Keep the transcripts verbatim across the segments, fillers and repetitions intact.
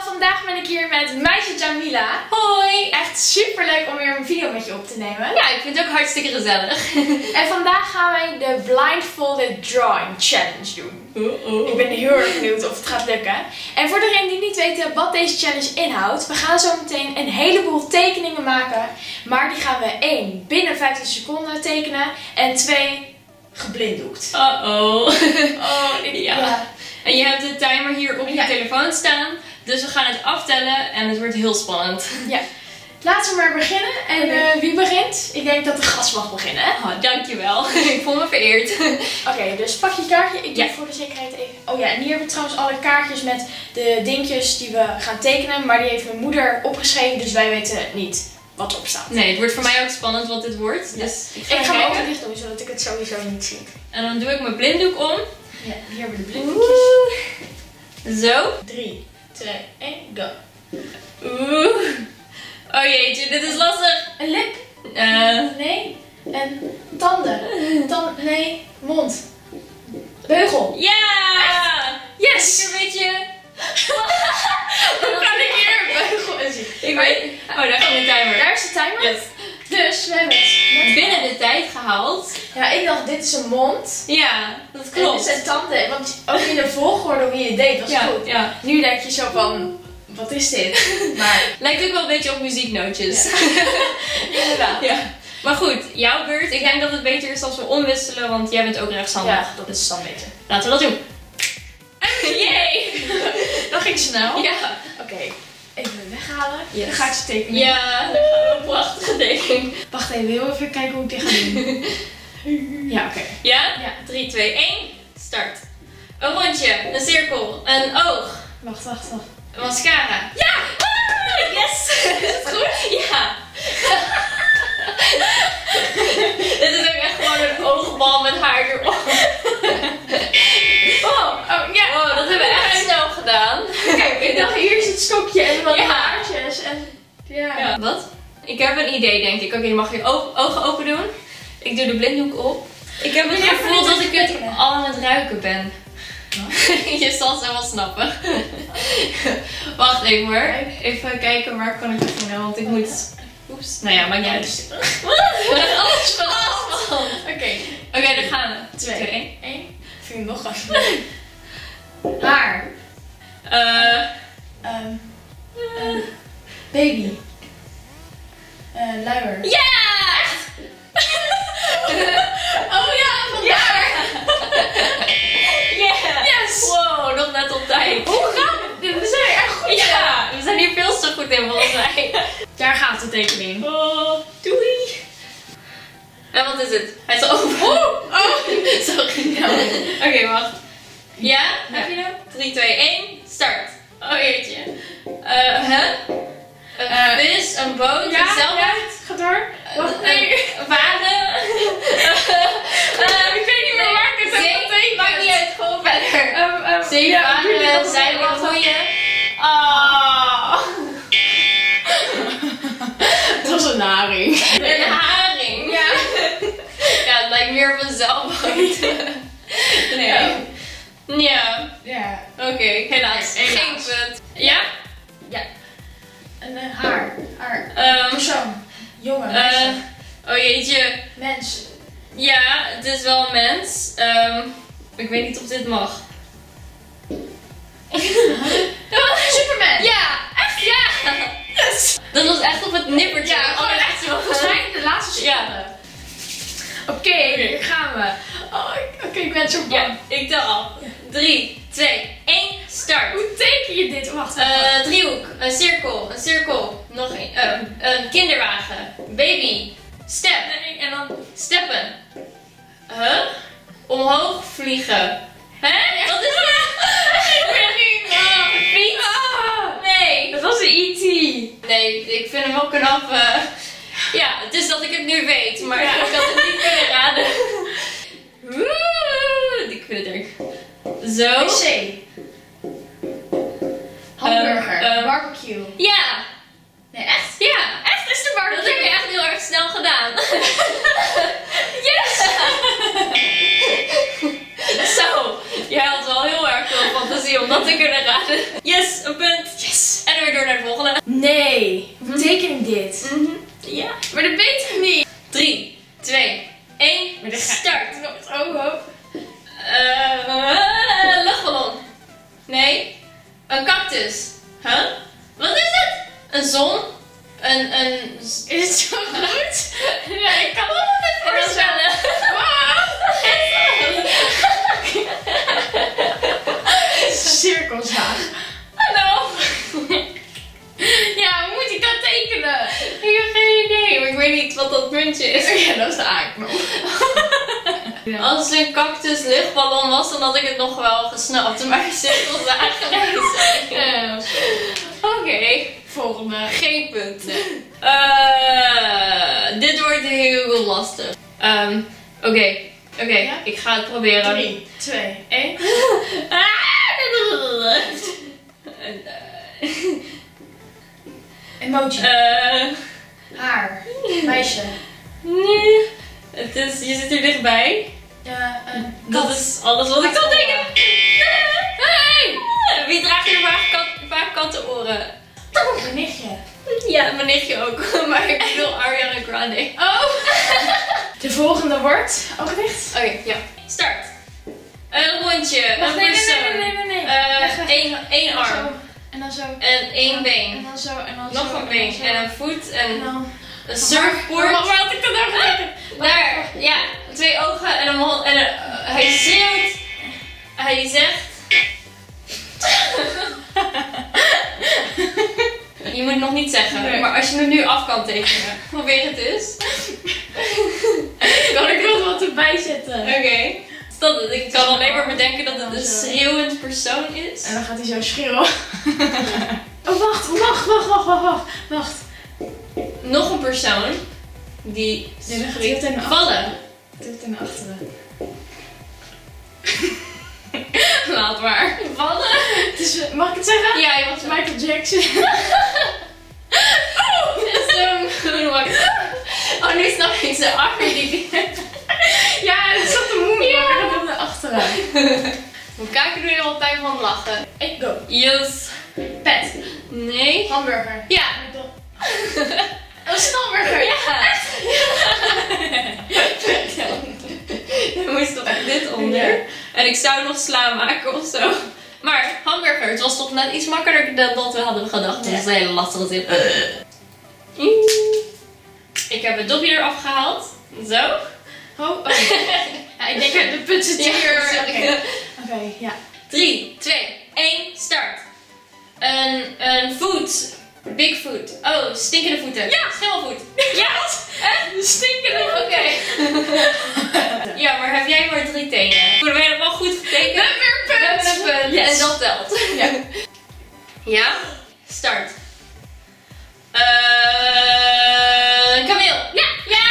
vandaag ben ik hier met meisje Jamila. Hoi! Echt super leuk om weer een video met je op te nemen. Ja, ik vind het ook hartstikke gezellig. En vandaag gaan wij de Blindfolded Drawing Challenge doen. Uh -oh. Ik ben heel erg benieuwd of het gaat lukken. En voor degenen die niet weten wat deze challenge inhoudt, we gaan zo meteen een heleboel tekeningen maken. Maar die gaan we één binnen vijftien seconden tekenen en twee geblinddoekt. Uh oh. Oh, ik, ja. ja. En je hebt de timer hier op je ja. telefoon staan. Dus we gaan het aftellen en het wordt heel spannend. Ja. Laten we maar beginnen. En uh, wie begint? Ik denk dat de gast mag beginnen. Hè? Oh, dankjewel. Ik voel me vereerd. Oké, okay, dus pak je kaartje. Ik doe ja. voor de zekerheid even. Oh ja, en hier hebben we trouwens alle kaartjes met de dingetjes die we gaan tekenen. Maar die heeft mijn moeder opgeschreven, dus wij weten niet wat erop staat. Nee, het wordt voor mij ook spannend wat dit wordt. Ja. Dus ik ga, ik ga hem kijken. ook dicht doen, zodat ik het sowieso niet zie. En dan doe ik mijn blinddoek om. Ja, hier hebben we de blinddoekjes. Zo. drie, twee, één, go. Oeh. Oh jeetje, dit is lastig. Een lip? Uh. Nee. En tanden? Tand, nee. Mond. Beugel. Ja! Yes! Ik een beetje... Hoe kan ik hier een beugel in zien? Ik weet... Oh, daar ging de timer. Daar is de timer. Yes. Dus we hebben het binnen de tijd gehaald. Ja, ik dacht dit is een mond. Ja, dat En klopt. dit zijn tanden. Want ook in de volgorde hoe je het deed was ja, goed. Ja. Nu denk je zo van, wat is dit? Maar lijkt ook wel een beetje op muzieknootjes. Ja. Inderdaad. Ja. Maar goed, jouw beurt. Ik denk dat het beter is als we omwisselen, want jij bent ook rechtshandig. Ja, dat is dan beter. Laten we dat doen. Yay! Dat ging snel. Ja. Oké, okay. Even weghalen. Yes. Dan ga ik ze tekenen. Ja, dan gaan we een prachtige tekening. Wacht even, heel even kijken hoe ik dit ga doen. Ja, oké. Okay. Ja? Ja. drie, twee, één. Start. Een rondje, een cirkel, een oog. Wacht, wacht, wacht. Een mascara. Ja! Ah, yes! Is het goed? Ja. Dit is ook echt gewoon een oogbal met haar erop. Oh, oh ja. Wow, dat hebben we echt snel gedaan. Kijk, ik dacht hier is het stokje en wat ja. haartjes en ja. ja. Wat? Ik heb een idee, denk ik. Oké, okay, je mag je ogen open doen. Ik doe de blinddoek op. Ik heb het gevoel dat ik het al aan het ruiken ben. Je zal het wel snappen. Wacht even hoor. Even kijken waar kan ik het nou, want ik moet... Oeps. Nou ja, maakt niet uit. Alles van afstand. Oké. Oké, dan gaan we. Twee, één. één. Vind ik nog graag. Haar. Uh, um, uh, baby. Uh, luier. Ja! Oh ja, vandaar. Yeah. Yes. Wow, nog net op tijd. Hoe gaat het? We zijn echt goed. Ja, we zijn hier veel te goed in volgens mij. Daar gaat de tekening. Oh, doei. En wat is het? Hij is over. Oh, oh. Sorry. Nou. Oké, okay, wacht. Ja? Ja? Heb je hem? drie, twee, één. Start. Oh jeetje. Uh, huh? Een uh, vis, een boot, ja, een zeilboot. Ja, ga door. Wacht, nee. Een wagen. uh, ik weet niet meer waar ik het heb getekend. Maakt niet uit, gewoon verder. Um, um, Zeven ja, wagen, zeilen, groeien. Ah. Het was een haring. Een haring. Ja. Ja, het lijkt meer op een zeilboot. Nee. Ja. Ja. Ja. Oké, okay, helaas. Helaas. Geen punt. Ja? Ja. Een uh, haar. Haar. Um, Persoon. Jongen. Uh, oh jeetje. Mens. Ja, het is wel een mens. Um, ik weet niet of dit mag. Superman. Ja, echt ja. Yes. Dat was echt op het nippertje. Ja, gewoon echt zo. Volgens mij de laatste seconde. Ja. Oké, okay, okay. Hier gaan we. Oh, Oké, okay, ik ben zo bang. Ja, ik tel af. drie, twee, één, start. Hoe teken je dit? Wacht. Uh, driehoek, een cirkel, een cirkel, nog een, uh, een kinderwagen, baby, step, Nee, en dan steppen. Huh? Omhoog vliegen. Hè? Wat is dat? ik weet niet. Oh, fiets? Ah. Nee. Dat was een E T Nee, ik vind hem wel knap. Uh, ja, het is dat ik het nu weet, maar ja. Ik had het niet kunnen raden. Oeh, ik vind het erg. Zo. wc. Hamburger. Um, um, barbecue. Ja. Nee, echt? Ja. Echt is de barbecue. Dat heb je echt heel erg snel gedaan. Yes! Zo, jij had wel heel erg veel fantasie om dat te kunnen raden. Yes, een punt. Yes! dit? Mm-hmm. Ja. Maar dat weet ik niet. drie, twee, één, start. Oh, oh. Uh, luchtballon. Nee. Een cactus. Huh? Wat is het? Een zon. Een, een... Is het zo groot? Ja, ik kan me niet voorstellen. Cirkelzaag. Hallo. Ja, hoe moet ik dat tekenen? Ik heb geen idee, maar ik weet niet wat dat puntje is. Ja, dat is de A-knop. Als het een cactus luchtballon was, dan had ik het nog wel gesnapt. Maar cirkelzaag Ja. Oké. Okay. Volgende. Geen punt. Uh, dit wordt heel lastig. Um, Oké, okay. oké, okay. Ja? Ik ga het proberen. drie, twee, één. Emoji. Uh, Haar. Meisje. Nee. Het is, je zit er dichtbij. Ja, uh, dat is alles wat ik kan denken. Hey! Wie draagt er vaak, kat, vaak kattenoren? Mijn nichtje. Ja, mijn nichtje ook. Maar ik bedoel Ariana Grande. Oh! De volgende wordt overwicht. Oké, okay, ja. Start. Een rondje. Wacht, een nee, persoon. nee, nee, nee, nee, nee. Uh, één, één arm. Zo. En dan zo. En één en been. En dan zo. En dan nog zo, een been. En, en een voet. En, en dan... een surfboard. Wat had ik dat nou gedaan? Daar. Ja. Twee ogen en een mond. En een, uh, hij schreeuwt. Hij zegt... Je moet het nog niet zeggen, nee. Maar als je het nu af kan tekenen, probeer het eens. Kan ik nog wat erbij zetten? Oké. Okay. Ik kan alleen maar bedenken dat het een schreeuwend persoon is. En dan gaat hij zo schreeuwen. Oh, wacht, wacht, wacht, wacht, wacht, wacht. Wacht. Nog een persoon die ja, springt vallen. Dit in achteren. Laat maar. Vallen. Dus, mag ik het zeggen? Ja, je mag het. Michael Jackson. Oh, oh, nu snap ik ze achter die. Ja, het zat te moe. Ja. Maar ik heb naar achteren. We kijken nu al tijd van lachen. Ik go. Yes. Pet. Nee. Hamburger. Ja. Een hamburger. Ja. Dan moest toch dit onder. Ja. En ik zou nog sla maken of zo. Maar hamburger, het was toch net iets makkelijker dan dat we hadden gedacht. Dat is een hele lastige zin. Uh. Ik heb het dopje eraf gehaald. Zo. Oh, oh. Ja, ik denk dat de punten hier. Oké, okay. Okay, ja. drie, twee, één, start. Een, een voet. Bigfoot. Oh, stinkende voeten. Ja, schimmelvoet. Ja, echt? Stinkende. Oké. Okay. Ja, maar heb jij maar drie tenen? We hebben helemaal goed getekend. We hebben een punt. We hebben een punt. Yes. En dat telt. Ja. Ja, start. Uh, een kameel. Ja. Ja.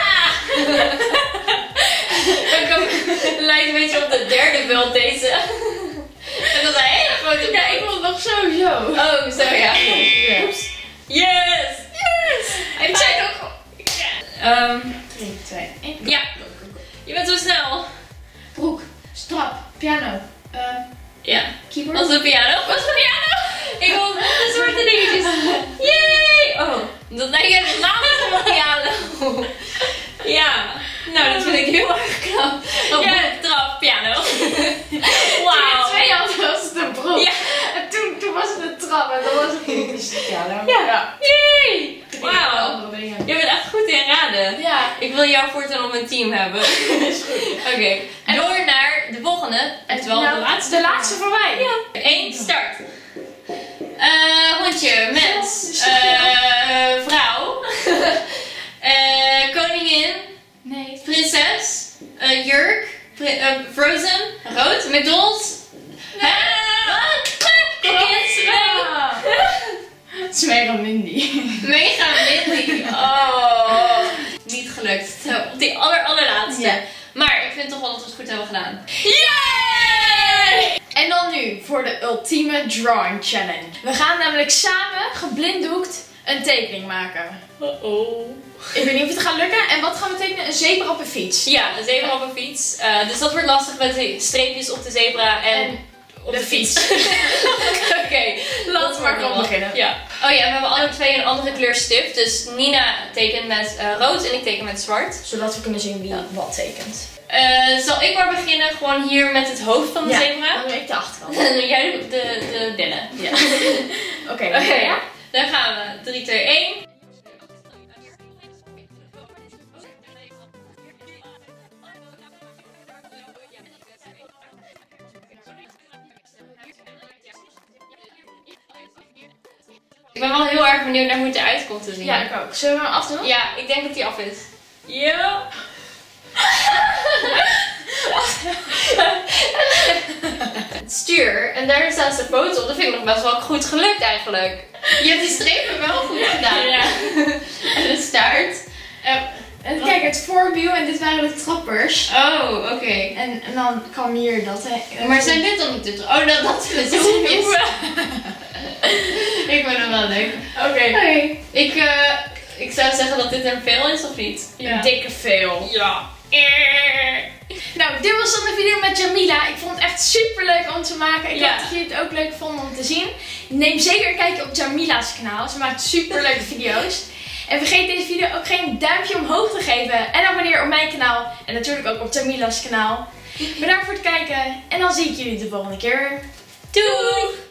Een kameel. Het lijkt een beetje op de derde beeld deze. En dat is een hele grote. Ja, ik wil nog sowieso. Oh, zo ja. Ja. Oeps. Yes! Yes! En ik zei het ook. Ja. Um, drie, twee, één. Ja. Je bent zo snel. Broek, strap, piano. Uh, ja. Keyboard. Was het een piano? Was het een piano? Ik wil een soort dingetjes. Yay! Oh, dat lijkt het namelijk op een piano. Ja. Nou, dat vind ik heel erg knap. Oh, ja, trap, piano. Wauw. Toen twee had was het een broek. Ja. En toen, toen was het een trap en dan was het niet een piano. Ja. Ja. Yay! Wauw. Je bent echt goed in raden. Ja. Ik wil jou voortaan op mijn team hebben. Is goed. Oké. Okay. Door naar de volgende. Oftewel nou, de laatste. De laatste voor mij. Ja. Eén, start. Uh, hondje, mens, uh, vrouw, uh, koningin, nee, prinses, uh, jurk, pri uh, Frozen, rood, McDonald's. Hè? Wat? Kokkies? Mega Mindy. Mega Mindy. Oh. Niet gelukt. Op die aller allerlaatste. Ja. Maar ik vind toch wel dat we het goed hebben gedaan. Yay! En dan nu voor de ultieme drawing challenge. We gaan namelijk samen, geblinddoekt, een tekening maken. Uh oh. Ik weet niet of het gaat lukken. En wat gaan we tekenen? Een zebra op een fiets. Ja, een zebra op een fiets. Uh, dus dat wordt lastig met de streepjes op de zebra. En, en op de de fiets. Oké, Okay, laten we maar gewoon beginnen. Ja. Oh ja, we hebben alle twee een andere kleur stift. Dus Nina tekent met uh, rood en ik teken met zwart. Zodat we kunnen zien wie ja. wat tekent. Uh, zal ik maar beginnen gewoon hier met het hoofd van de ja, zebra? Dan doe ik de achterkant. En jij doet de, de billen. Ja. Oké, okay, okay, ja. Dan gaan we. drie, twee, één. Ik ben wel heel erg benieuwd naar hoe het eruit komt te zien. Ja, ik ook. Zullen we hem afdoen? Ja, ik denk dat hij af is. Ja. Het stuur. En daar staat zijn foto op. Dat vind ik nog best wel goed gelukt eigenlijk. Je hebt die strepen wel goed gedaan. Ja. En de staart. En kijk, het voorwiel en dit waren de trappers. Oh, oké. Okay. En, en dan kwam hier dat. Hè, maar zijn dit dan niet de trappers? Oh, dat, dat zijn de hoepjes. Ik vind hem wel leuk. Oké. Okay. Okay. Ik, uh, ik zou zeggen dat dit een fail is of niet? Ja. Een dikke fail. Ja. Nou, dit was dan de video met Jamila. Ik vond het echt super leuk om te maken. Ik ja. hoop dat jullie het ook leuk vonden om te zien. Neem zeker een kijkje op Jamila's kanaal. Ze maakt super leuke video's. En vergeet deze video ook geen duimpje omhoog te geven. En abonneer op mijn kanaal. En natuurlijk ook op Jamila's kanaal. Bedankt voor het kijken. En dan zie ik jullie de volgende keer. Doei!